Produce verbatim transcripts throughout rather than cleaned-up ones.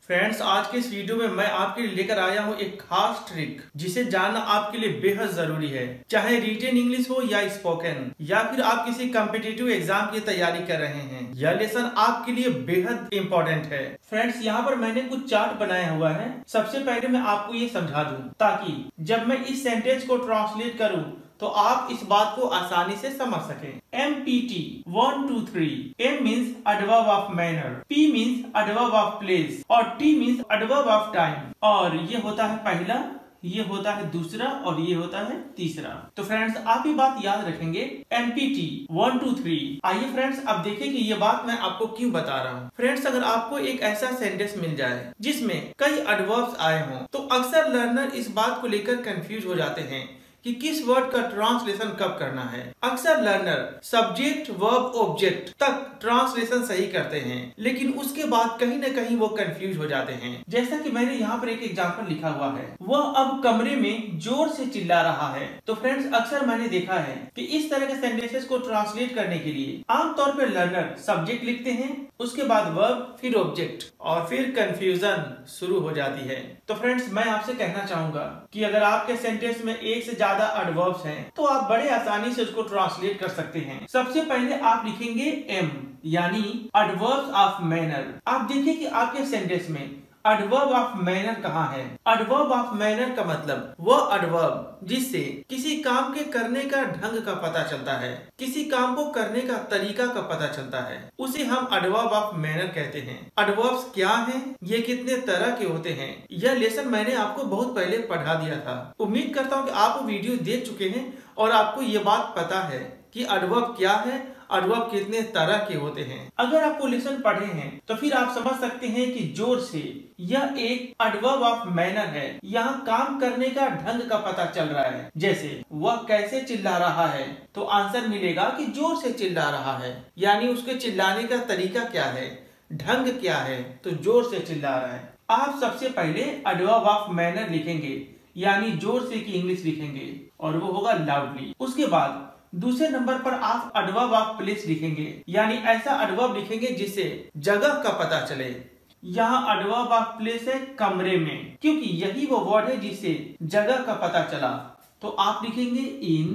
Friends, आज के इस वीडियो में मैं आपके लिए लेकर आया हूँ एक खास ट्रिक जिसे जानना आपके लिए बेहद जरूरी है। चाहे रिटन इंग्लिश हो या स्पोकन, या फिर आप किसी कॉम्पिटिटिव एग्जाम की तैयारी कर रहे हैं, यह लेसन आपके लिए बेहद इंपॉर्टेंट है। फ्रेंड्स, यहाँ पर मैंने कुछ चार्ट बनाया हुआ है। सबसे पहले मैं आपको ये समझा दूं ताकि जब मैं इस सेंटेंस को ट्रांसलेट करूं तो आप इस बात को आसानी से समझ सकें। M P T one two three. M means adverb of manner, P means adverb of place और T means adverb of time. और ये होता है पहला, ये होता है दूसरा और ये होता है तीसरा। तो फ्रेंड्स, आप ये बात याद रखेंगे, M P T one two three. आइए फ्रेंड्स, अब देखिए कि ये बात मैं आपको क्यों बता रहा हूँ। फ्रेंड्स, अगर आपको एक ऐसा सेंटेंस मिल जाए जिसमें कई एडवर्ब्स आए हों तो अक्सर लर्नर इस बात को लेकर कंफ्यूज हो जाते हैं कि किस वर्ड का ट्रांसलेशन कब करना है। अक्सर लर्नर सब्जेक्ट वर्ब ऑब्जेक्ट तक ट्रांसलेशन सही करते हैं, लेकिन उसके बाद कहीं न कहीं वो कंफ्यूज हो जाते हैं। जैसा कि मैंने यहाँ पर एक एग्जांपल लिखा हुआ है, वह अब कमरे में जोर से चिल्ला रहा है। तो फ्रेंड्स, अक्सर मैंने देखा है कि इस तरह के सेंटेंसेस को ट्रांसलेट करने के लिए आमतौर पर लर्नर सब्जेक्ट लिखते हैं, उसके बाद वर्ब, फिर ऑब्जेक्ट और फिर कंफ्यूजन शुरू हो जाती है। तो फ्रेंड्स, मैं आपसे कहना चाहूंगा कि अगर आपके सेंटेंस में एक से ज्यादा एडवर्ब्स हैं तो आप बड़े आसानी से उसको ट्रांसलेट कर सकते हैं। सबसे पहले आप लिखेंगे एम, यानी एडवर्ब्स ऑफ मैनर। आप देखिए कि आपके सेंटेंस में एडवर्ब ऑफ मैनर कहाँ है। एडवर्ब ऑफ मैनर का मतलब वह एडवर्ब जिससे किसी काम के करने का ढंग का पता चलता है, किसी काम को करने का तरीका का पता चलता है, उसे हम एडवर्ब ऑफ मैनर कहते हैं। एडवर्ब्स क्या हैं, ये कितने तरह के होते हैं, यह लेसन मैंने आपको बहुत पहले पढ़ा दिया था। उम्मीद करता हूँ कि आप वो वीडियो देख चुके हैं और आपको ये बात पता है कि एडवर्ब क्या है, एडवर्ब कितने तरह के होते हैं। अगर आप वो लेसन पढ़े हैं तो फिर आप समझ सकते हैं कि जोर से यह एक एडवर्ब ऑफ मैनर है। यहाँ काम करने का ढंग का पता चल रहा है। जैसे वह कैसे चिल्ला रहा है तो आंसर मिलेगा कि जोर से चिल्ला रहा है, यानी उसके चिल्लाने का तरीका क्या है, ढंग क्या है, तो जोर से चिल्ला रहा है। आप सबसे पहले एडवर्ब ऑफ मैनर लिखेंगे, यानी जोर से की इंग्लिश लिखेंगे और वो होगा लाउडली। उसके बाद दूसरे नंबर पर आप एडवर्ब ऑफ प्लेस लिखेंगे, यानी ऐसा एडवर्ब लिखेंगे जिससे जगह का पता चले। यहाँ एडवर्ब ऑफ प्लेस है कमरे में, क्योंकि यही वो वर्ड है जिससे जगह का पता चला, तो आप लिखेंगे इन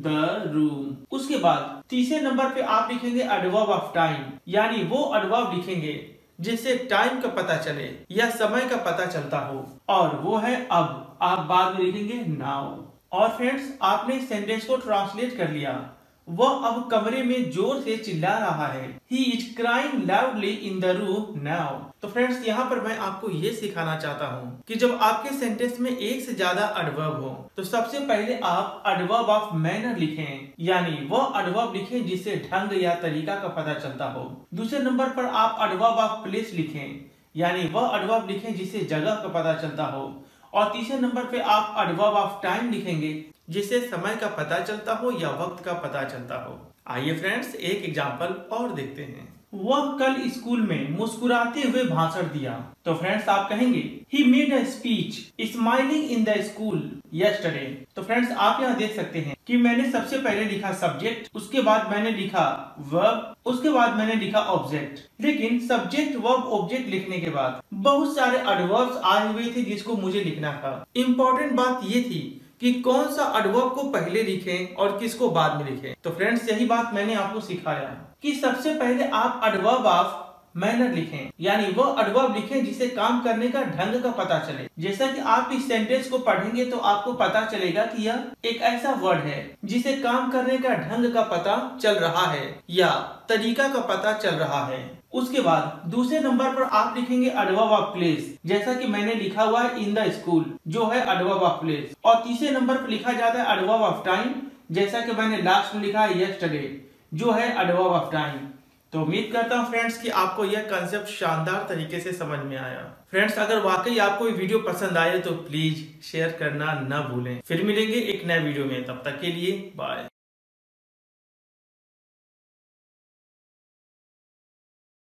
द रूम। उसके बाद तीसरे नंबर पे आप लिखेंगे एडवर्ब ऑफ टाइम, यानी वो एडवर्ब लिखेंगे जिससे टाइम का पता चले या समय का पता चलता हो, और वो है अब। आप बाद में लिखेंगे नाउ। और फ्रेंड्स, आपने सेंटेंस को ट्रांसलेट कर लिया। वह अब कमरे में जोर से चिल्ला रहा है। He is crying loudly in the room now। तो फ्रेंड्स, यहाँ पर मैं आपको ये सिखाना चाहता हूँ कि जब आपके सेंटेंस में एक से ज्यादा एडवर्ब हो तो सबसे पहले आप एडवर्ब ऑफ मैनर लिखें, यानी वह एडवर्ब लिखें जिससे ढंग या तरीका का पता चलता हो। दूसरे नंबर पर आप एडवर्ब ऑफ प्लेस लिखें, यानी वह एडवर्ब लिखें जिससे जगह का पता चलता हो। और तीसरे नंबर पे आप एडवर्ब ऑफ टाइम लिखेंगे जिससे समय का पता चलता हो या वक्त का पता चलता हो। आइए फ्रेंड्स, एक एग्जांपल और देखते हैं। वह कल स्कूल में मुस्कुराते हुए भाषण दिया। तो फ्रेंड्स, आप कहेंगे he made a speech smiling in the school yesterday. तो फ्रेंड्स, आप यहाँ देख सकते हैं कि मैंने सबसे पहले लिखा सब्जेक्ट, उसके बाद मैंने लिखा वर्ब, उसके बाद मैंने लिखा ऑब्जेक्ट। लेकिन सब्जेक्ट वर्ब ऑब्जेक्ट लिखने के बाद बहुत सारे एडवर्ब्स आए हुए थे जिसको मुझे लिखना था। इम्पोर्टेंट बात ये थी कि कौन सा एडवर्ब को पहले लिखें और किसको बाद में लिखें। तो फ्रेंड्स, यही बात मैंने आपको सिखाया कि सबसे पहले आप एडवर्ब ऑफ मैनर लिखें, यानी वो एडवर्ब लिखें जिसे काम करने का ढंग का पता चले। जैसा कि आप इस सेंटेंस को पढ़ेंगे तो आपको पता चलेगा कि यह एक ऐसा वर्ड है जिसे काम करने का ढंग का पता चल रहा है या तरीका का पता चल रहा है। उसके बाद दूसरे नंबर पर आप लिखेंगे एडवर्ब ऑफ प्लेस, जैसा कि मैंने लिखा हुआ है इन द स्कूल, जो है एडवर्ब ऑफ प्लेस। और तीसरे नंबर पर लिखा जाता है एडवर्ब ऑफ टाइम, जैसा कि मैंने लास्ट में लिखा है यस्टरडे, जो है एडवर्ब ऑफ टाइम। तो उम्मीद करता हूँ फ्रेंड्स कि आपको यह कंसेप्ट शानदार तरीके से समझ में आया। फ्रेंड्स, अगर वाकई आपको ये वीडियो पसंद आए तो प्लीज शेयर करना न भूलें। फिर मिलेंगे एक नए वीडियो में, तब तक के लिए बाय।